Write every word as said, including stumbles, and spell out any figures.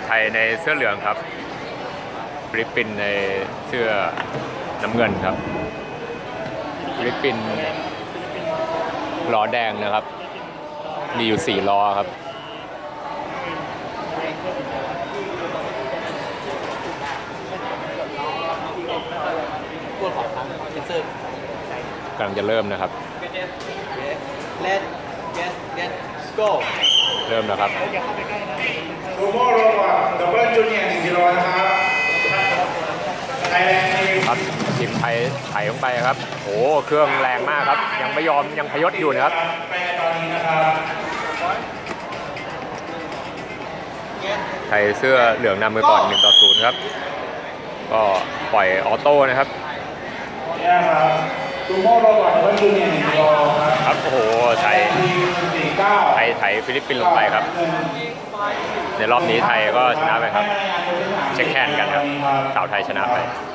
ไทยในเสื้อเหลืองครับฟิลิปปินส์ในเสื้อน้ำเงินครับฟิลิปปินส์ล้อแดงนะครับมีอยู่สี่ล้อครับกำลังจะเริ่มนะครับเริ่มนะครับซูโม่โรบอทดับเบิลจูเนียร์หนึ่งกิโลนะครับไทยแลนด์ครับทีมไทยไถลงไปครับโอ้เครื่องแรงมากครับยังไม่ยอมยังพยศอยู่นะครับไทยเสื้อเหลืองนำมือก่อนหนึ่งต่อศูนย์ครับก็ปล่อยออโต้นะครับซูโม่โรบอทดับเบิลจูเนียร์หนึ่งกิโลครับโอ้โหไทยไทยไทยฟิลิปปินส์ลงไปครับในรอบนี้ไทยก็ชนะไปครับเช็คแฮนด์กันครับสาวไทยชนะไป